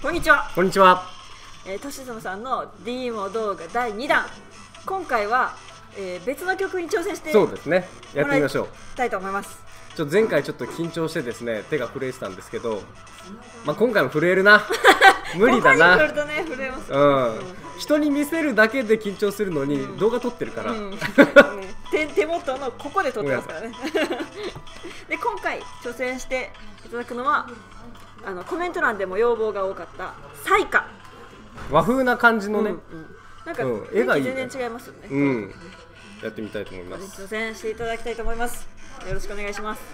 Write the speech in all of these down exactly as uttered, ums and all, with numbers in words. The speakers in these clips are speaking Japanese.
こんにちは。 こんにちは。 えー、としずむさんの ディーモ 動画だいにだん。今回は、えー、別の曲に挑戦してそうですね。やってみましょう。 たいと思います。 ちょっと前回ちょっと緊張してですね、手が震えてたんですけど、まあ今回も震えるな。無理だな。 今回も震えるとね、震えます。 うん。人に見せるだけで緊張するのに、うん、動画撮ってるから。うん、 手, 手元のここで撮ってますからね。で今回挑戦していただくのは、あのコメント欄でも要望が多かったサイカ。 和風な感じのね、うんうん、 なんか、うん、絵が全然違いますよね。 うん、やってみたいと思います。 挑戦していただきたいと思います。よろしくお願いします。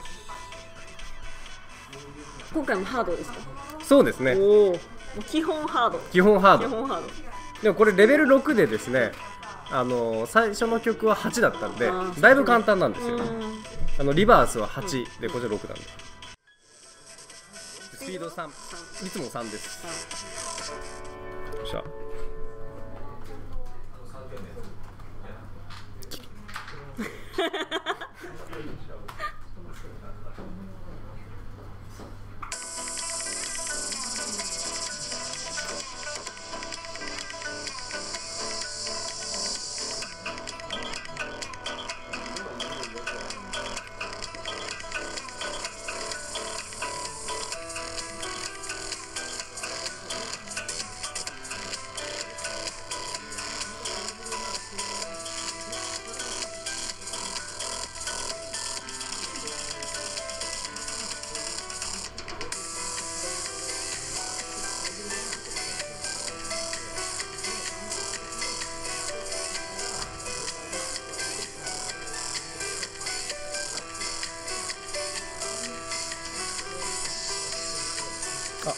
今回もハードですか？ そうですね。 おお、基本ハード。 基本ハード。 基本ハード。 でもこれレベルろくでですね、あの最初の曲ははちだったんで、だいぶ簡単なんですよ。あのリバースははちで、こちらろくなんで。スピードさん、いつもさんです。よっしゃ。あ、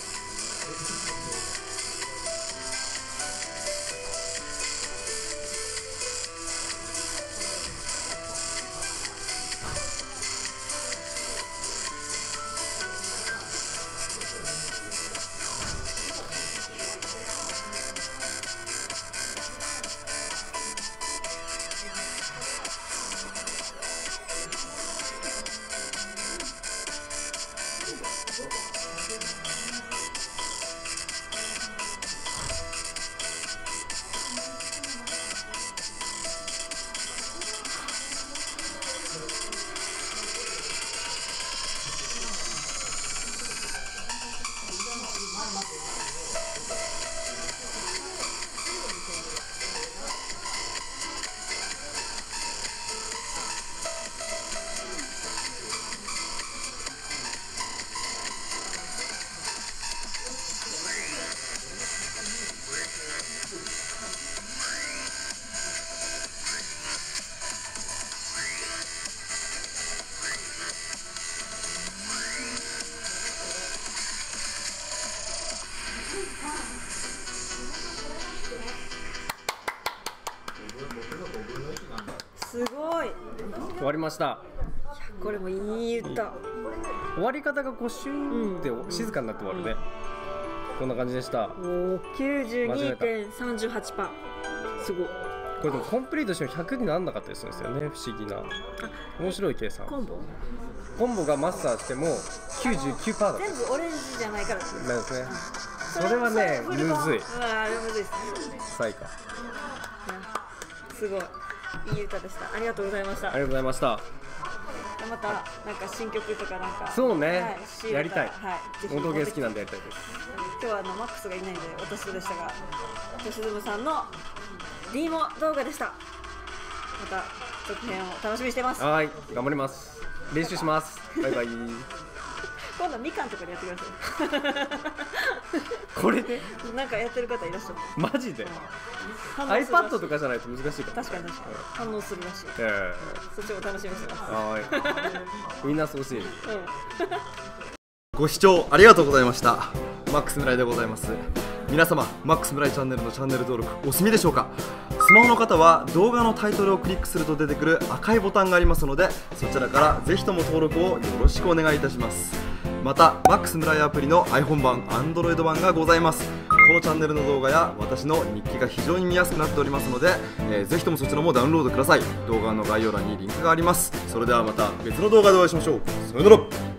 すごい。 終わりました。いや、 これもいい歌。 終わり方がこうシューンって静かになって終わるね。うん、こんな感じでした。 きゅうじゅうにてんさんはちパーセント。すごい。 これでもコンプリートしてもひゃくにならなかったりするんですよね。不思議な。面白い計算。 コンボ。 コンボがマスターしても きゅうじゅうきゅうパーセント だった。 全部オレンジじゃないからですね。 なんですね。それはね、むずい。 ああ、むずいですね。 サイカ。 すごい。いい歌でした。ありがとうございました。ありがとうございました。 またなんか新曲とかなんかそうね、はい、やりたい。 はい。 音ゲー好きなんでやりたいです。 今日はあのマックスがいないので私とでしたが、としずむさんの ディーモ 動画でした。また続編を楽しみにしてます。 はい、頑張ります。練習します。バイバイ。 今度はみかんとかでやってください。 これでなんかやってる方いらっしゃる。 マジで、うん、iPad とかじゃないと難しいから。確かに確かに、反応するらしい。 えー、そっちも楽しみにしてます。 はい。みんなそうしい。うん、 ご視聴ありがとうございました。マックス村井でございます。皆様、マックス村井チャンネルのチャンネル登録お済みでしょうか。スマホの方は動画のタイトルをクリックすると出てくる赤いボタンがありますので、そちらからぜひとも登録をよろしくお願いいたします。またマックス村井アプリの iPhone 版、Android 版がございます。このチャンネルの動画や私の日記が非常に見やすくなっておりますので、えー、ぜひともそちらもダウンロードください。動画の概要欄にリンクがあります。それではまた別の動画でお会いしましょう。さよなら。